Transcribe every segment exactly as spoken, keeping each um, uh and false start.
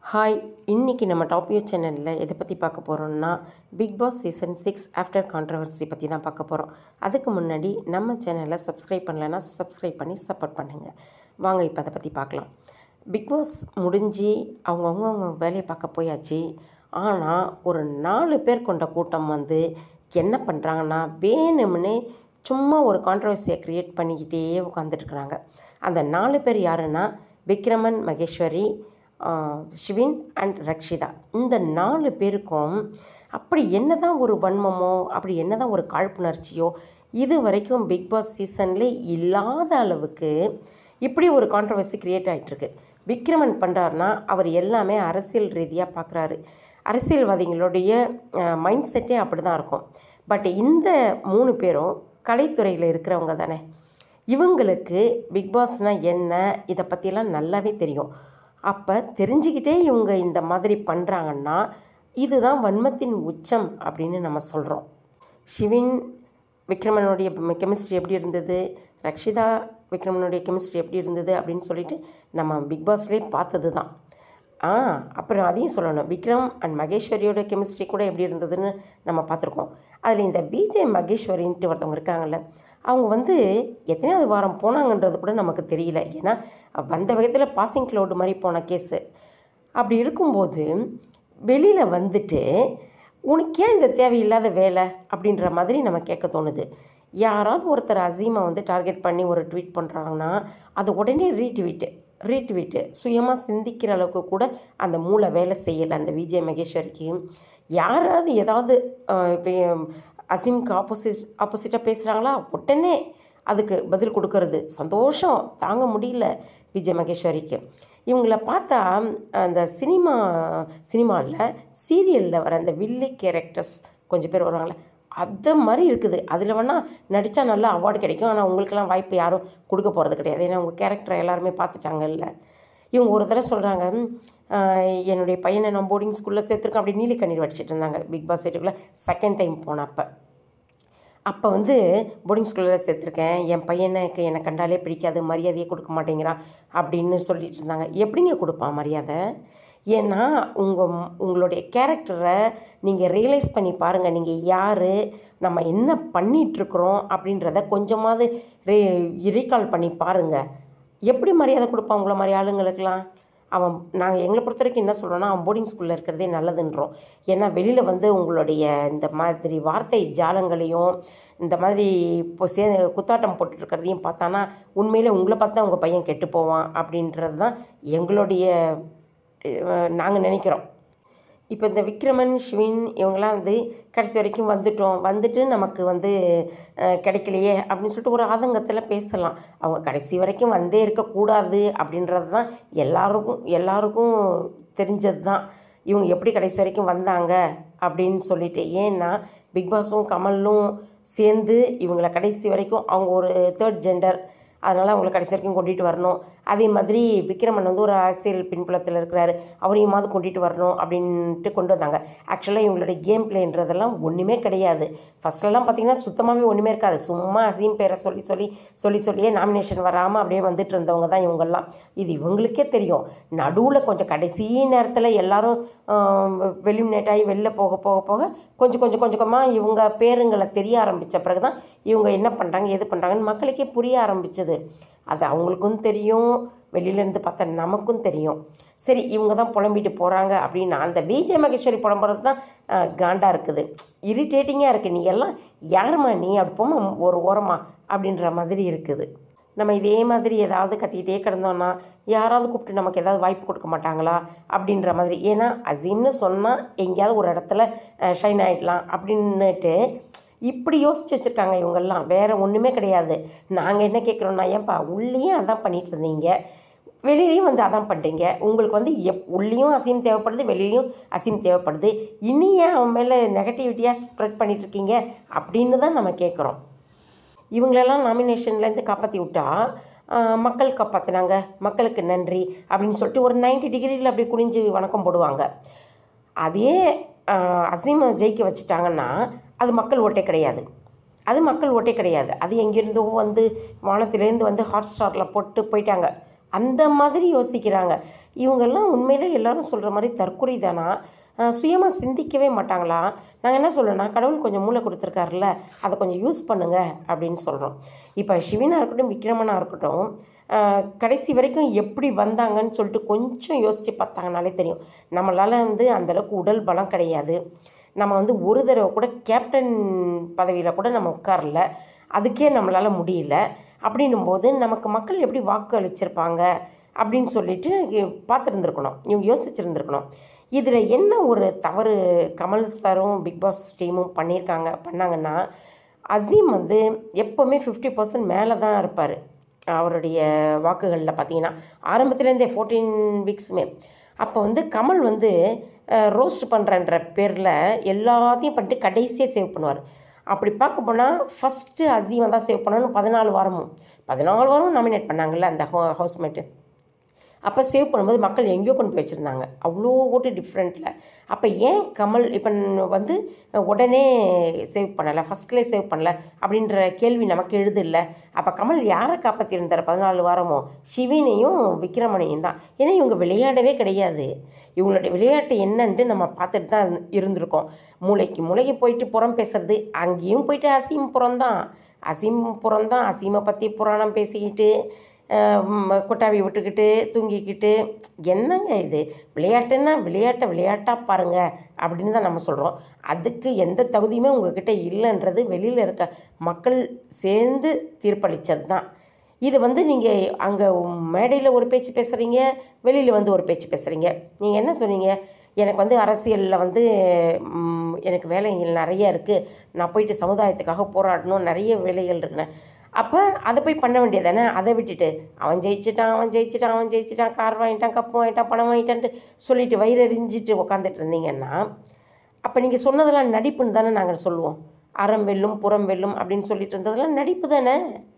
Hi, இன்றைக்கி நம்ம top view சேனலில் எதை பற்றி பார்க்க போகிறோம்னா Bigg Boss season six after controversy பற்றி தான் பார்க்க போகிறோம். அதுக்கு முன்னாடி நம்ம சேனலை சப்ஸ்கிரைப் பண்ணலைன்னா சப்ஸ்கிரைப் பண்ணி சப்போர்ட் பண்ணுங்கள். வாங்க இப்போ அதை பற்றி பார்க்கலாம். பிக் பாஸ் முடிஞ்சு அவங்கவுங்க அவங்க வேலையை பார்க்க போயாச்சு. ஆனால் ஒரு நாலு பேர் கொண்ட கூட்டம் வந்து என்ன பண்ணுறாங்கன்னா வேணும்னு சும்மா ஒரு கான்ட்ரவர்சியை க்ரியேட் பண்ணிக்கிட்டே உட்காந்துட்டுருக்குறாங்க. அந்த நாலு பேர் யாருன்னா விக்ரமன், மகேஸ்வரி, ஷிவின் அண்ட் ரக்ஷிதா. இந்த நாலு பேருக்கும் அப்படி என்ன தான் ஒரு வன்மமோ, அப்படி என்ன தான் ஒரு காழ்ப்புணர்ச்சியோ இது வரைக்கும் பிக் பாஸ் சீசன்லே இல்லாத அளவுக்கு இப்படி ஒரு கான்ட்ரவர்சி க்ரியேட் ஆகிட்டுருக்கு. விக்ரமன் பண்ணுறாருனா அவர் எல்லாமே அரசியல் ரீதியாக பார்க்குறாரு. அரசியல்வாதிகளுடைய மைண்ட் செட்டே அப்படி தான் இருக்கும். பட் இந்த மூணு பேரும் கலைத்துறையில் இருக்கிறவங்க தானே. இவங்களுக்கு பிக் பாஸ்னால் என்ன இதை பற்றியெல்லாம் நல்லாவே தெரியும். அப்போ தெரிஞ்சுக்கிட்டே இவங்க இந்த மாதிரி பண்ணுறாங்கன்னா இதுதான் வன்மத்தின் உச்சம் அப்படின்னு நம்ம சொல்கிறோம். ஷிவின் விக்ரமனுடைய கெமிஸ்ட்ரி எப்படி இருந்தது, ரக்ஷிதா விக்ரமனுடைய கெமிஸ்ட்ரி எப்படி இருந்தது அப்படின்னு சொல்லிட்டு நம்ம பிக் பாஸ்லேயே பார்த்தது தான். ஆ அப்புறம் அதையும் சொல்லணும், விக்ரம் அண்ட் மகேஸ்வரியோட கெமிஸ்ட்ரி கூட எப்படி இருந்ததுன்னு நம்ம பார்த்துருக்கோம். அதில் இந்த விஜே மகேஸ்வரின்ட்டு ஒருத்தவங்க இருக்காங்கள்ல, அவங்க வந்து எத்தனையாவது வாரம் போனாங்கன்றது கூட நமக்கு தெரியல. ஏன்னா வந்த விதத்தில் பாசிங் க்ளவுடு மாதிரி போன கேஸு. அப்படி இருக்கும்போது வெளியில் வந்துட்டு உனக்கு ஏன் இந்த தேவையில்லாத வேலை அப்படின்ற மாதிரி நம்ம கேட்க தோணுது. யாராவது ஒருத்தர் அசீமை வந்து டார்கெட் பண்ணி ஒரு ட்வீட் பண்ணுறாங்கன்னா அது உடனே ரீட்வீட்டு ரீட்வீட்டு சுயமாக சிந்திக்கிற அளவுக்கு கூட அந்த மூளை வேலை செய்யலை அந்த விஜய் மகேஸ்வரிக்கு. யாராவது ஏதாவது இப்போ அசீம்க்கு ஆப்போசிட் ஆப்போசிட்டாக பேசுகிறாங்களா உடனே அதுக்கு பதில் கொடுக்கறது சந்தோஷம் தாங்க முடியல விஜய் மகேஸ்வரிக்கு. இவங்கள பார்த்தா அந்த சினிமா சினிமாவில் சீரியலில் வர அந்த வில்லி கேரக்டர்ஸ் கொஞ்சம் பேர் வருவாங்களே அது மாதிரி இருக்குது. அதில் வேணால் நடித்தா நல்லா அவார்டு கிடைக்கும். ஆனால் உங்களுக்கெல்லாம் வாய்ப்பு யாரும் கொடுக்க போகிறது கிடையாது. ஏன்னா உங்கள் கேரக்டரை எல்லாருமே பார்த்துட்டாங்கல்ல. இவங்க ஒரு தடவை சொல்கிறாங்க, என்னுடைய பையனை நான் போர்டிங் ஸ்கூலில் சேர்த்துருக்கேன் அப்படி நீலி கண்ணீர் வடிச்சிட்டு இருந்தாங்க பிக் பாஸ் வீட்டுக்குள்ளே செகண்ட் டைம் போனப்போ. அப்போ வந்து போர்டிங் ஸ்கூலில் சேர்த்துருக்கேன், என் பையனுக்கு என்னை கண்டாலே பிடிக்காது, மரியாதையே கொடுக்க மாட்டேங்கிறான் அப்படின்னு சொல்லிட்டு இருந்தாங்க. எப்படிங்க கொடுப்பான் மரியாதை? ஏன்னா உங்கள் உங்களுடைய கேரக்டரை நீங்கள் ரியலைஸ் பண்ணி பாருங்கள். நீங்கள் யார், நம்ம என்ன பண்ணிகிட்ருக்குறோம் அப்படின்றத கொஞ்சமாவது ரீ ரீகால் பண்ணி பாருங்கள். எப்படி மரியாதை கொடுப்பான் உங்களை மாதிரி ஆளுங்களுக்கெல்லாம்? அவன் நாங்கள் எங்களை பொறுத்த வரைக்கும் என்ன சொல்கிறோன்னா அவன் போர்டிங் ஸ்கூலில் இருக்கிறதே நல்லதுன்றோம். ஏன்னா வெளியில் வந்து உங்களுடைய இந்த மாதிரி வார்த்தை ஜாலங்களையும் இந்த மாதிரி இப்போ சே குத்தாட்டம் போட்டுருக்கிறதையும் பார்த்தானா உண்மையிலே உங்களை பார்த்தா உங்கள் பையன் கெட்டு போவான் அப்படின்றது தான் எங்களுடைய நாங்கள் நினைக்கிறோம். இப்போ இந்த விக்ரமன், ஷிவின் இவங்கெல்லாம் வந்து கடைசி வரைக்கும் வந்துட்டோம், வந்துட்டு நமக்கு வந்து கிடைக்கலையே அப்படின்னு சொல்லிட்டு ஒரு ஆதங்கத்தில் பேசலாம். அவங்க கடைசி வரைக்கும் வந்தே இருக்கக்கூடாது அப்படின்றது தான் எல்லாருக்கும் எல்லாருக்கும் தெரிஞ்சது தான். இவங்க எப்படி கடைசி வரைக்கும் வந்தாங்க அப்படின்னு சொல்லிட்டு. ஏன்னா பிக் பாஸும் கமலும் சேர்ந்து இவங்களை கடைசி வரைக்கும் அவங்க ஒரு தேர்ட் ஜெண்டர், அதனால் அவங்களை கடைசி வரைக்கும் கொண்டுட்டு வரணும். அதே மாதிரி விக்ரமன் வந்து ஒரு அரசியல் பின்புலத்தில் இருக்கிறாரு, அவரையுமாவது கொண்டுட்டு வரணும் அப்படின்ட்டு கொண்டு வந்தாங்க. ஆக்சுவலாக இவங்களுடைய கேம் பிளேன்றதெல்லாம் ஒன்றுமே கிடையாது. ஃபஸ்ட்லலாம் பார்த்திங்கன்னா சுத்தமாகவே ஒன்றுமே இருக்காது. சும்மா அசீம் பேரை சொல்லி சொல்லி சொல்லி சொல்லியே நாமினேஷன் வராமல் அப்படியே வந்துட்டு இருந்தவங்க தான் இவங்கெல்லாம். இது இவங்களுக்கே தெரியும். நடுவில் கொஞ்சம் கடைசி நேரத்தில் எல்லோரும் வெளிமினேட் ஆகி வெளில போக போக போக கொஞ்சம் கொஞ்சம் கொஞ்சமாக இவங்க பேருங்களை தெரிய ஆரம்பித்த பிறகு தான் இவங்க என்ன பண்ணுறாங்க எது பண்ணுறாங்கன்னு மக்களுக்கே புரிய ஆரம்பித்தது. அது அவங்களுக்கும் தெரியும், வெளியிலேருந்து பார்த்தா நமக்கும் தெரியும். சரி இவங்க தான் புலம்பிட்டு போகிறாங்க அப்படின்னா அந்த விஜய் மகேஸ்வரி புலம்புறது தான் காண்டாக இருக்குது, இரிட்டேட்டிங்காக இருக்குது. நீ எல்லாம் யாருமா நீ அப்படி போமா ஒரு ஓரமா அப்படின்ற மாதிரி இருக்குது. நம்ம இதே மாதிரி ஏதாவது கத்திக்கிட்டே கிடந்தோன்னா யாராவது கூப்பிட்டு நமக்கு ஏதாவது வாய்ப்பு கொடுக்க மாட்டாங்களா அப்படின்ற மாதிரி. ஏன்னா அசீம்னு சொன்னால் எங்கேயாவது ஒரு இடத்துல ஷைன் ஆகிடலாம் அப்படின்னுட்டு இப்படி யோசிச்சு வச்சுருக்காங்க இவங்கெல்லாம். வேறு ஒன்றுமே கிடையாது. நாங்கள் என்ன கேட்குறோன்னா, ஏன்பா உள்ளேயும் அதான் பண்ணிகிட்டு இருந்தீங்க, வெளியிலையும் வந்து அதான் பண்ணுறீங்க, உங்களுக்கு வந்து எப் உள்ளேயும் அசீம் தேவைப்படுது, வெளியிலையும் அசீம் தேவைப்படுது, இனி ஏன் அவன் மேலே நெகட்டிவிட்டியாக ஸ்ப்ரெட் பண்ணிகிட்ருக்கீங்க அப்படின்னு தான் நம்ம கேட்குறோம். இவங்களெல்லாம் நாமினேஷன்லேருந்து காப்பாற்றி விட்டா மக்கள் காப்பாற்றினாங்க, மக்களுக்கு நன்றி அப்படின்னு சொல்லிட்டு ஒரு நைன்டி டிகிரியில் அப்படி குனிஞ்சு வணக்கம் போடுவாங்க. அதே அசீமை ஜெயிக்க வச்சுட்டாங்கன்னா அது மக்கள் ஓட்டே கிடையாது. அது மக்கள் ஓட்டே கிடையாது அது எங்கேருந்தோ வந்து வானத்திலேருந்து வந்து ஹாட் ஸ்டாரில் போட்டு போயிட்டாங்க. அந்த மாதிரி யோசிக்கிறாங்க. இவங்கெல்லாம் உண்மையிலே எல்லோரும் சொல்கிற மாதிரி தற்குறி தானா, சுயமாக சிந்திக்கவே மாட்டாங்களா? நாங்கள் என்ன சொல்கிறோன்னா, கடவுள் கொஞ்சம் மூளை கொடுத்துருக்காருல்ல, அதை கொஞ்சம் யூஸ் பண்ணுங்க அப்படின்னு சொல்கிறோம். இப்போ ஷிவினா இருக்கட்டும், விக்ரமனாக இருக்கட்டும், கடைசி வரைக்கும் எப்படி வந்தாங்கன்னு சொல்லிட்டு கொஞ்சம் யோசித்து பார்த்தாங்கனாலே தெரியும். நம்மளால் வந்து அந்தளவுக்கு உடல் பலம் கிடையாது. நம்ம வந்து ஒரு தடவை கூட கேப்டன் பதவியில் கூட நம்ம உட்காரல, அதுக்கே நம்மளால் முடியல. அப்படின்னும்போது நமக்கு மக்கள் எப்படி வாக்கு அளிச்சிருப்பாங்க அப்படின்னு சொல்லிட்டு பார்த்துருந்துருக்கணும், இவங்க யோசிச்சுருந்துருக்கணும். இதில் என்ன ஒரு தவறு கமல் சாரும் பிக் பாஸ் டீமும் பண்ணியிருக்காங்க பண்ணாங்கன்னா, அசீம் வந்து எப்போவுமே ஃபிஃப்டி பர்சன்ட் மேலே தான் இருப்பார் அவருடைய வாக்குகளில். பார்த்தீங்கன்னா ஆரம்பத்துலேருந்தே ஃபோர்டீன் வீக்ஸுமே அப்போ வந்து கமல் வந்து ரோஸ்ட் பண்ணுறன்ற பேரில் எல்லாத்தையும் பண்ணிட்டு கடைசியாக சேவ் பண்ணுவார். அப்படி பார்க்க போனால் ஃபஸ்ட்டு அசீமை தான் சேவ் பண்ணணும். பதினாலு வாரமும் பதினாலு வாரமும் நாமினேட் பண்ணாங்கல்ல அந்த ஹோ ஹவுஸ்மேட்டு அப்போ சேவ் பண்ணும்போது மக்கள் எங்கேயோ கொண்டு போய் வச்சுருந்தாங்க, அவ்வளோ ஓட்டு டிஃப்ரெண்ட்டில். அப்போ ஏன் கமல் இப்போ வந்து உடனே சேவ் பண்ணலை, ஃபஸ்ட்லேயே சேவ் பண்ணலை அப்படின்ற கேள்வி நமக்கு எழுதில்ல. அப்போ கமல் யாரை காப்பாற்றியிருந்தார் பதினாலு வாரமும்? ஷிவினையும் விக்ரமனையும் தான். ஏன்னா இவங்க விளையாடவே கிடையாது. இவங்களுடைய விளையாட்டு என்னன்ட்டு நம்ம பார்த்துட்டு தான் இருந்திருக்கோம். மூளைக்கு மூளைக்கு போயிட்டு புறம் பேசுறது, அங்கேயும் போயிட்டு அசீம் புறம் தான் அசீம் புறம் தான் அசீமை பற்றி புராணம் பேசிக்கிட்டு கொட்டாவி விட்டுக்கிட்டு தூங்கிக்கிட்டு, என்னங்க இது? விளையாட்டுன்னா விளையாட்டை விளையாட்டாக பாருங்கள் அப்படின்னு தான் நம்ம சொல்கிறோம். அதுக்கு எந்த தகுதியுமே உங்கள்கிட்ட இல்லைன்றது வெளியில் இருக்க மக்கள் சேர்ந்து தீர்ப்பளித்தது தான். இது வந்து நீங்கள் அங்கே மேடையில் ஒரு பேச்சு பேசுகிறீங்க, வெளியில் வந்து ஒரு பேச்சு பேசுகிறீங்க. நீங்கள் என்ன சொன்னீங்க? எனக்கு வந்து அரசியலில் வந்து எனக்கு வேலைகள் நிறைய இருக்குது, நான் போயிட்டு சமுதாயத்துக்காக போராடணும், நிறைய வேலைகள் இருக்குன்னு. அப்போ அதை போய் பண்ண வேண்டியது தானே. அதை விட்டுட்டு அவன் ஜெயிச்சிட்டான் அவன் ஜெயிச்சிட்டான் அவன் ஜெயிச்சிட்டான் கார் வாங்கிட்டான், கப்பு வாங்கிட்டான், பணம் வாங்கிட்டான்ட்டு சொல்லிவிட்டு வயிறு எரிஞ்சிட்டு உக்காந்துட்டு இருந்தீங்கன்னா, அப்போ நீங்கள் சொன்னதெல்லாம் நடிப்புன்னு தானே நாங்கள் சொல்லுவோம். அறம் வெல்லும் புறம் வெல்லும் அப்படின்னு சொல்லிட்டு இருந்ததெல்லாம் நடிப்பு தானே.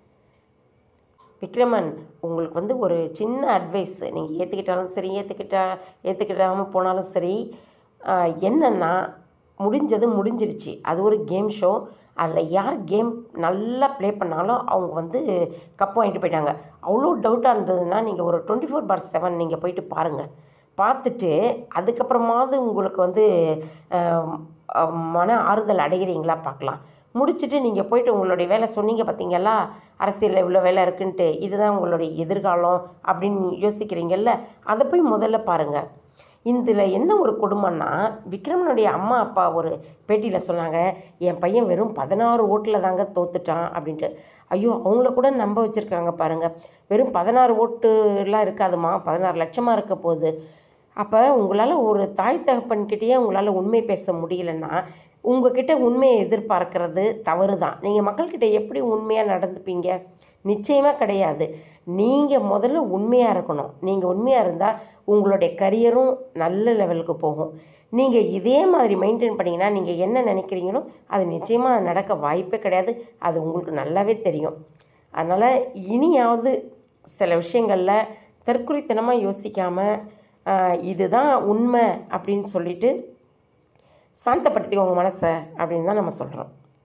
விக்ரமன், உங்களுக்கு வந்து ஒரு சின்ன அட்வைஸ், நீங்கள் ஏற்றுக்கிட்டாலும் சரி ஏற்றுக்கிட்டா ஏற்றுக்கிட்டாமல் போனாலும் சரி, என்னென்னா முடிஞ்சது முடிஞ்சிருச்சு. அது ஒரு கேம் ஷோ. அதில் யார் கேம் நல்லா ப்ளே பண்ணாலும் அவங்க வந்து கப்பு வாங்கிட்டு போயிட்டாங்க. அவ்வளோ டவுட்டாக இருந்ததுன்னா நீங்கள் ஒரு டுவெண்ட்டி ஃபோர் பார் செவன் நீங்கள் போயிட்டு பாருங்கள். பார்த்துட்டு அதுக்கப்புறமாவது உங்களுக்கு வந்து மன ஆறுதல் அடைகிறீங்களா பார்க்கலாம். முடிச்சுட்டு நீங்கள் போய்ட்டு உங்களுடைய வேலை சொன்னீங்க பார்த்தீங்களா, அரசியலில் இவ்வளோ வேலை இருக்குன்ட்டு, இதுதான் உங்களுடைய எதிர்காலம் அப்படின்னு யோசிக்கிறீங்கல்ல, அதை போய் முதல்ல பாருங்கள். இதில் என்ன ஒரு கொடுமைன்னா, விக்ரமனுடைய அம்மா அப்பா ஒரு பேட்டியில் சொன்னாங்க, என் பையன் வெறும் பதினாறு ஓட்டில் தாங்க தோத்துட்டான் அப்படின்ட்டு. ஐயோ, அவங்கள கூட நம்ப வச்சுருக்காங்க பாருங்கள். வெறும் பதினாறு ஓட்டுலாம் இருக்காதுமா, பதினாறு லட்சமாக இருக்க போகுது. அப்போ உங்களால் ஒரு தாய் தகப்பன்கிட்டயே உங்களால் உண்மை பேச முடியலன்னா, உங்கள்கிட்ட உண்மையை எதிர்பார்க்கறது தவறு தான். நீங்கள் மக்கள்கிட்ட எப்படி உண்மையாக நடந்துப்பீங்க? நிச்சயமாக கிடையாது. நீங்கள் முதல்ல உண்மையாக இருக்கணும். நீங்கள் உண்மையாக இருந்தால் உங்களுடைய கரியரும் நல்ல லெவலுக்கு போகும். நீங்கள் இதே மாதிரி மெயின்டைன் பண்ணிங்கன்னா, நீங்கள் என்ன நினைக்கிறீங்களோ அது நிச்சயமாக நடக்க வாய்ப்பே கிடையாது. அது உங்களுக்கு நல்லாவே தெரியும். அதனால் இனியாவது சில விஷயங்களில் தற்குறித்தனமாக யோசிக்காமல், இதுதான் உண்மை அப்படின்னு சொல்லிட்டு சாந்தப்படுத்திக்கோங்க மனசை அப்படின்னு தான் நம்ம சொல்கிறோம்.